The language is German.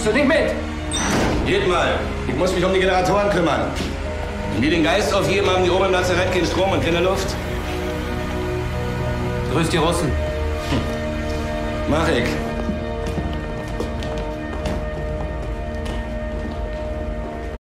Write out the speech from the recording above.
Kommst du nicht mit? Geht mal. Ich muss mich um die Generatoren kümmern. Wenn die den Geist aufgeben, haben die oben im Lazarett keinen Strom und keine Luft. Grüß die Russen. Mach ich.